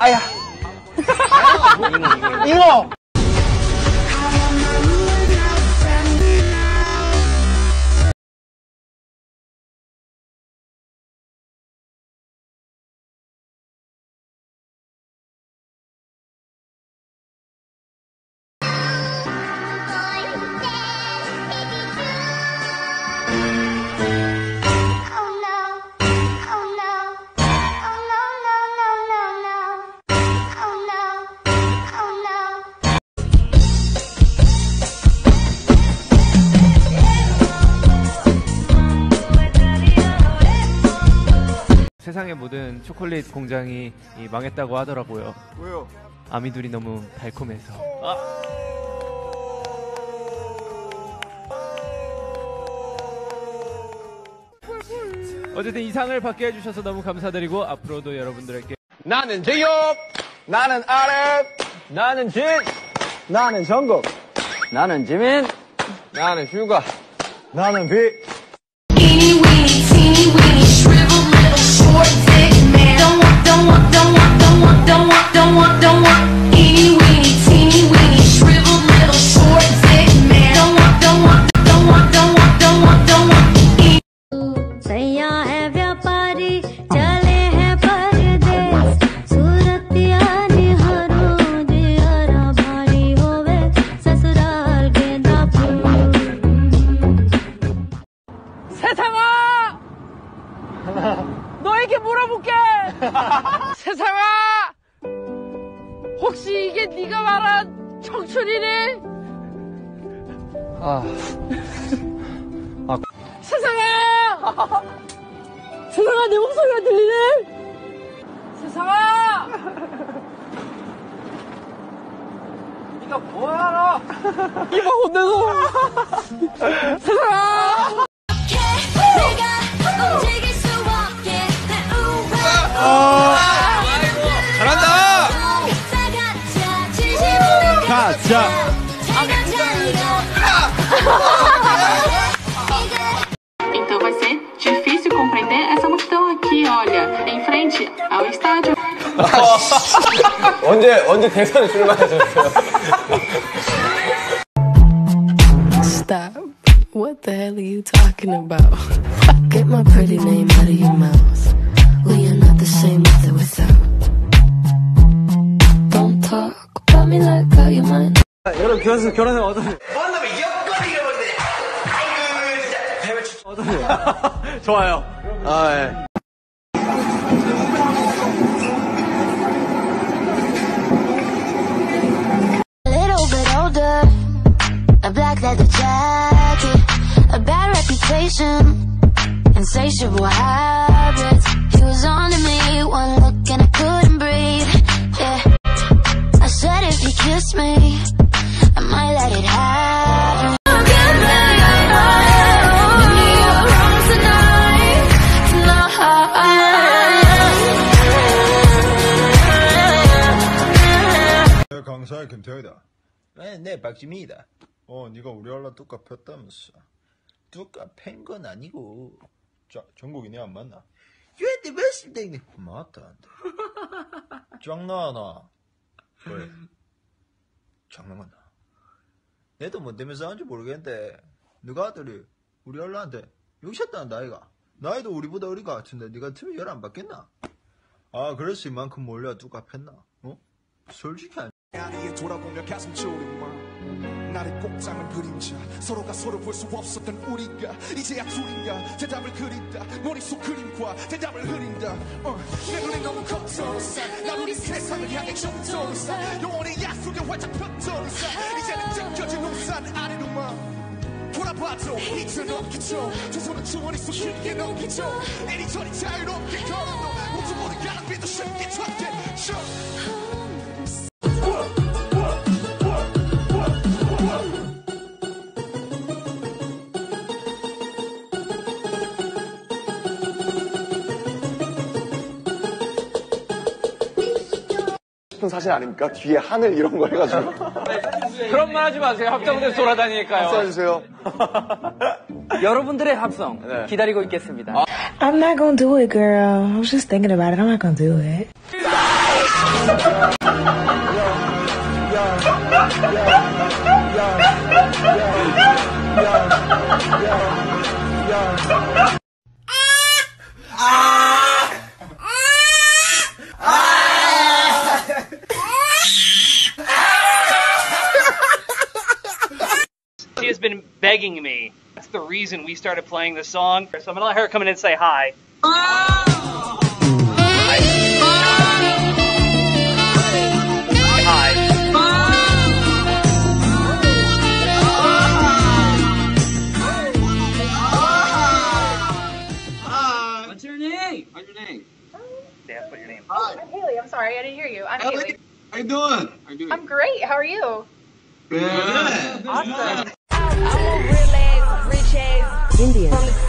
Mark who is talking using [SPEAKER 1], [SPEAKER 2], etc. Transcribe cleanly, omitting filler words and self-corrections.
[SPEAKER 1] 아야. 잉어.
[SPEAKER 2] 세상의 모든 초콜릿 공장이 망했다고 하더라고요.
[SPEAKER 1] 왜요?
[SPEAKER 2] 아미들이 너무 달콤해서. 어쨌든 이 상을 받게 해주셔서 너무 감사드리고 앞으로도 여러분들에게
[SPEAKER 1] 나는 jhope, 나는 RM, 나는 진, 나는 정국, 나는 지민, 나는 suga, 나는 B.
[SPEAKER 3] Eeny weeny teeny weeny shriveled little short dick man. Don't want. Eeny weeny teeny weeny shriveled little short dick man. Don't want. Saiya hai vyapari chale hai pardes suratiya niharo diyara bhari hove sasural genda phul.
[SPEAKER 4] 세상아! 너에게 물어볼게! 세상아! 혹시 이게 네가 말한 청춘이니? 세상아! 세상아, 내 목소리가 들리네? 세상아! 네가 뭘 알아? 이봐 혼내서! 세상아!
[SPEAKER 1] 잘한다! 가자!
[SPEAKER 5] Então vai ser difícil compreender essa multidão aqui, olha, em frente ao estádio.
[SPEAKER 1] 언제 대선에 출마하셨어요?
[SPEAKER 6] Stop. What the hell are you talking about? Get my pretty name out of your mouth. We are not the same with or without. Don't talk about me like how you might.
[SPEAKER 1] 여러분 결혼생 어떠세요? 만나면 옆거리 이러는데 아이고 진짜 어떠세요? 좋아요. 아 예.
[SPEAKER 3] A black leather jacket, a bad reputation, insatiable habits. He was on to me, one look and I couldn't breathe. Yeah, I said if he kissed me, I might let it happen.
[SPEAKER 7] 강사의 김태형이다. 네, 박지민이다. 네가 우리 알라 뚜까 폈다면서. 뚜까 팬 건 아니고. 자, 정국이 네 안 맞나? 유엔데 몇십대니 맞다. 장난하나? 왜? 장난하나? 내도 뭐 때문에 싸운지 모르겠는데 누가 아들이 우리 알라한테 욕했다는 나이가. 나이도 우리보다 어린 것 같은데 네가 같으면 열 안 받겠나? 아, 그래서 이만큼 몰려 뚜까 폈나? 솔직히 아니.
[SPEAKER 8] 아니에 돌아보며 가슴 졸이만 나를 꼭 잡은 그림자 서로가 서로 볼 수 없었던 우리가 이제야 둘인가 대답을 그린다 머릿속 그림과 대답을 흐린다 내 눈에 너무 커져서 난 우리 세상을 향해 점점사 영원히 약속에 활짝 펼쳐서 이제는 찢겨진 우산 아래로만 돌아봐도 이젠 없겠죠 두 손은 주머니 속 깊게 넘기죠 이리저리 자유롭게 걸어도 모두 모든 가랑비도 쉽게 쳤겠죠.
[SPEAKER 1] 사실 아닙니까? 뒤에 하늘 이런 거 해가지고.
[SPEAKER 4] 그런 말 하지 마세요. 합성돼서 돌아다니니까요.
[SPEAKER 1] 써주세요.
[SPEAKER 4] 여러분들의 합성 기다리고 있겠습니다.
[SPEAKER 9] I'm not gonna do it, girl. I was just thinking about it. I'm not gonna do it. She has been begging me. That's the reason we started playing this song. So I'm gonna let her come in and say hi. Hi.
[SPEAKER 4] What's your name? What's your name?
[SPEAKER 9] Dan, what's your name?
[SPEAKER 10] I'm Haley. I'm sorry, I didn't hear you. I'm Haley.
[SPEAKER 4] How you doing? How you doing?
[SPEAKER 10] I'm great. How are you?
[SPEAKER 4] Good.
[SPEAKER 10] Awesome.
[SPEAKER 6] Indian.